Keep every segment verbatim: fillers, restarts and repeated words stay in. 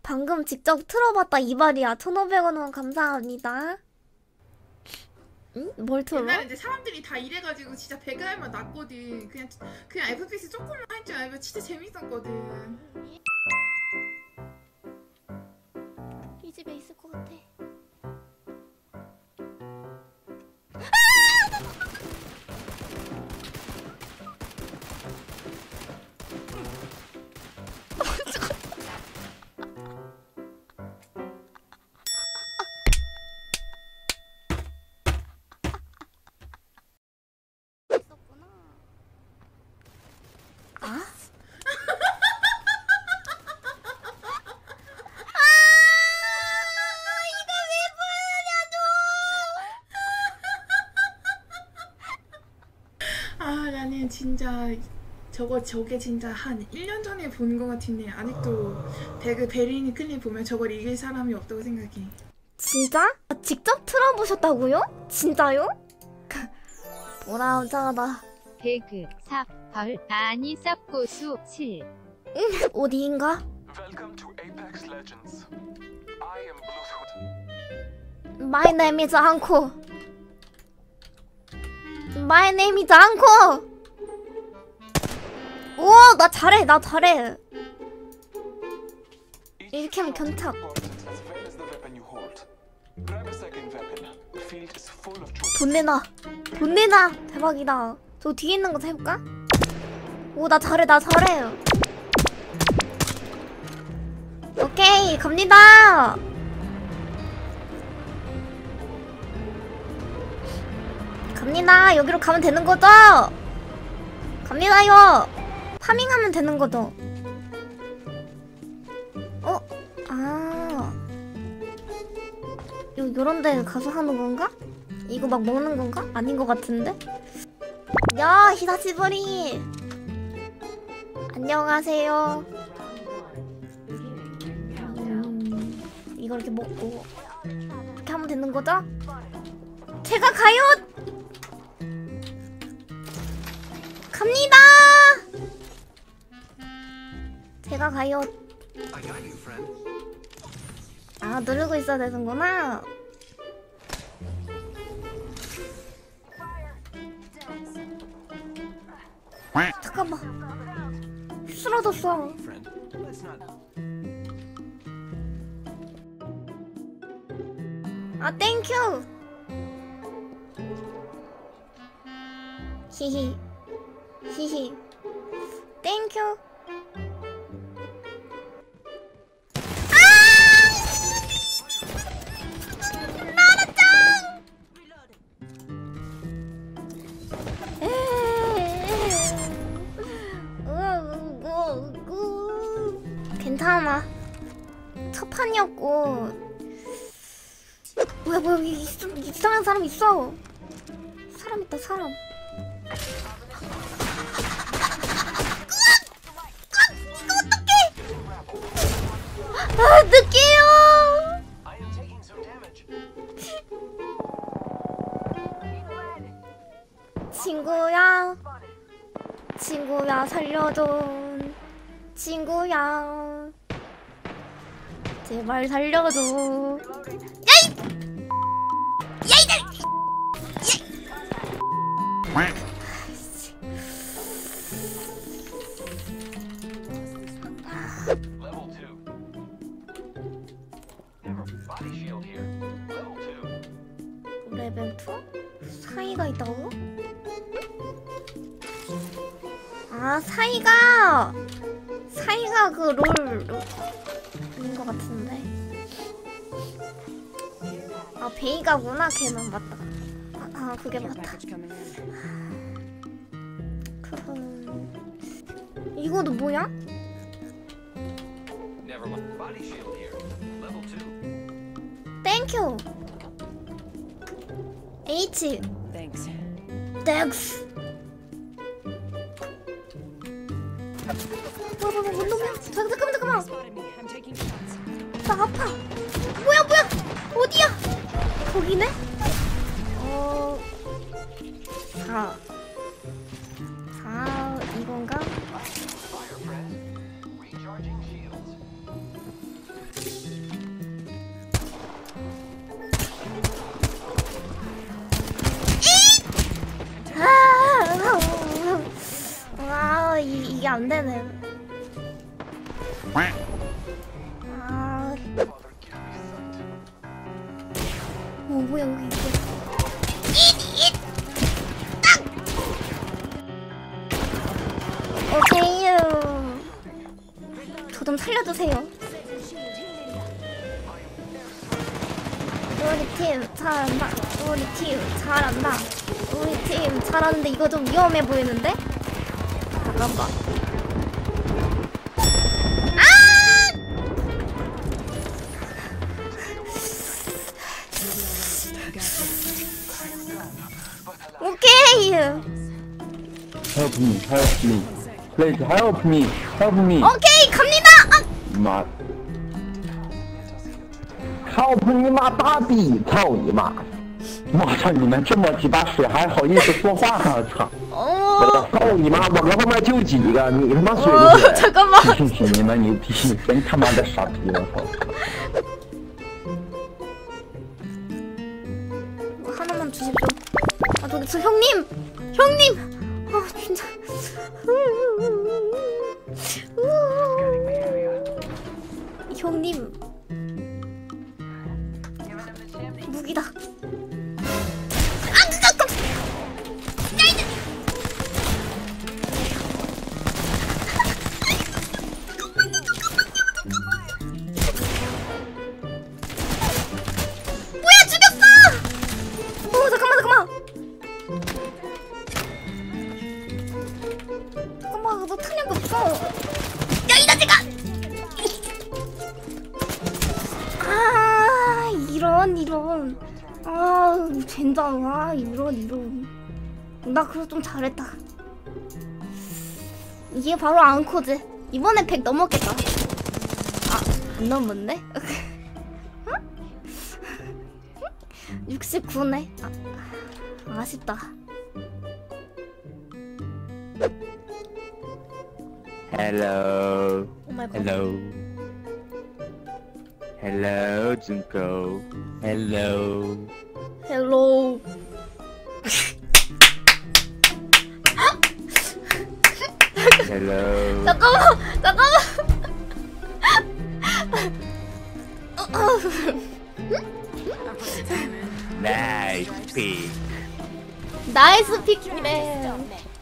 방금 직접 틀어봤다 이 말이야. 천오백 원 후원 감사합니다. 응? 뭘 틀어? 옛날에 이제 사람들이 다 이래가지고 진짜 배그 하면 낫거든. 그냥 그냥 에프피에스 조금만 할 줄 알면 진짜 재밌었거든. 이 집에 있을 것 같아. 아? 아 나는 진짜 저거 저게 진짜 한 일 년 전에 본 거 같은데 아직도 배그 베리니 클립 보면 저걸 이길 사람이 없다고 생각해. 진짜? 직접 틀어보셨다고요? 진짜요? 뭐라 하자다. 배그 사 벌 아니 쌉고수 칠. 응, 어디인가? Welcome to Apex Legends. I am Bluetooth. My name is 앙코. My name is 앙코. 우와, 나 잘해, 나 잘해. 이렇게 하면 견착. 돈 내놔. 돈 내놔. 대박이다. 저 뒤에 있는 거 해볼까? 오, 나 잘해, 나 잘해. 오케이, 갑니다. 갑니다. 여기로 가면 되는 거죠? 갑니다요. 파밍하면 되는 거죠? 어? 아. 요, 요런 데 가서 하는 건가? 이거 막 먹는 건가? 아닌 것 같은데? 야, 히사시부리. 안녕하세요. 음, 이거 이렇게 먹고 이렇게 하면 되는 거죠? 제가 가요! 갑니다! 제가 가요. 아, 누르고 있어야 되는구나. 잠깐만. 쓰러졌어. 아, 땡큐. 히히. 히히. 땡큐. 괜찮아. 첫 판이었고. 뭐야 뭐야 여기 있, 이상한 사람 있어. 사람 있다 사람. 이거 어떡해. 아 늦게요. 친구야 친구야 살려줘. 친구야 제발 살려줘. 야이! 야이들! 레벨 투? 사이가 있다고? 아 사이가 사이가 그 롤 인 것 같은데. 아 베이가구나 걔는. 맞다. 아, 아 그게 맞다. 그럼 이거도 뭐야? 땡큐. H. 땡스. 뭐야 뭐야 뭔 놈이야? 잠깐만 잠깐만. 나 아파. 뭐야 뭐야 어디야? 거기네? 어... 사. 사... 이건가? 안 되네. 아, 어 뭐야 여기 있어. 오케이. 저 좀 살려주세요. 우리 팀 잘한다. 우리 팀 잘한다. 우리 팀 잘하는데 이거 좀 위험해 보이는데? 잠깐만. 아! 오케이. Help me, help me. Please help me, help me. 오케이 갑니다. 아! 妈，help 你妈大逼，操你妈！我操你们这么鸡巴水还好意思说话啊！操！ 어. 我操你妈！我搁后面就几个，你他妈水 어 不水？ 잠깐만. 行行，你们牛逼，真他妈的傻逼！我操！ 하나만 주십시오. 아 저기 저 형님, 형님. 아 진짜. 형님. 무기다. 아 잠깐. 야 이제. 뭐야 죽였어! 어 잠깐만 잠깐만. 잠깐만 너 탄약이 없어. 야 이 자식아! 아 이런 이런. 아 젠장. 아 이런 이런. 나 그래도 좀 잘했다. 이게 바로 앙코지. 이번에 백 넘었겠다. 아 안 넘었네? 육십구네. 아, 아쉽다. Hello, 오 마이 갓. hello, hello, Junko. Hello. 헬로우. Hello. 잠깐만, 잠깐만. Nice pick. 나이스 픽이래.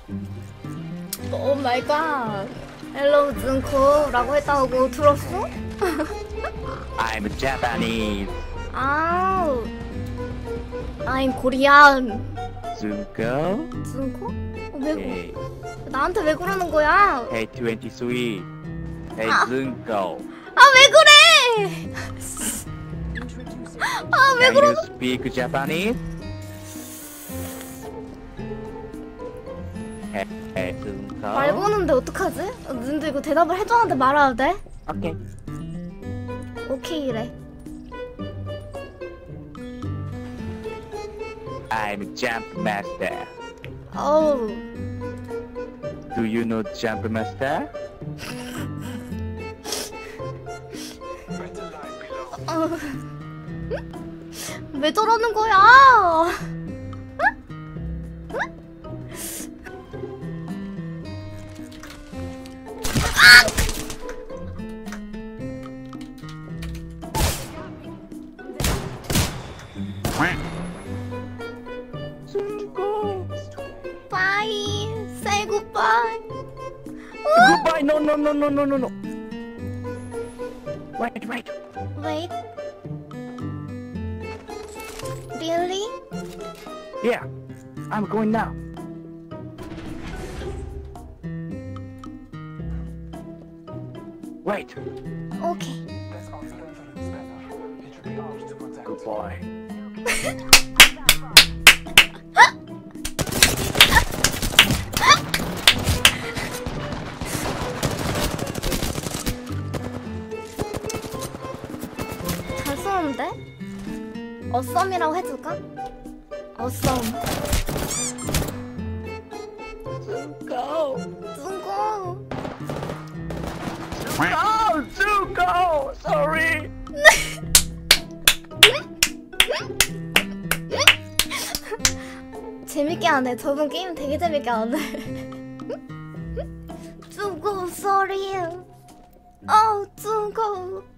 오 마이 갓. 헬로우 준코라고 했다고 들었어? I'm Japanese. 아우. I'm Korean. Junko. 준코? 어, 왜, Hey, 나한테 왜 그러는 거야? hey twenty-three. Hey Ah. Junko. 아, 왜 그래? 아, 왜 Can 그러? you speak Japanese? Hey, hey Junko. 말 거는데 어떡하지? 어, 근데 이거 대답을 해줘야돼 말아야 돼? Okay. 오케이래. I'm Jump Master. 어우. Do you know Jump Master? Better life below. 어. 왜 저러는 거야? Bye. Say goodbye. Goodbye. No, no, no, no, no, no, no. Wait, wait. Wait. Really? Yeah, I'm going now. Wait. Okay. That's our friend Spanner. It should be ours to protect. Goodbye. 잘 쏘는데? 어썸이라고 해줄까? 어썸. Go. 둥고. Go, Zuko. Sorry. 재밌게 하네. 저분 게임 되게 재밌게 하네. 둥고. 머리에. 어우, 뜨거워.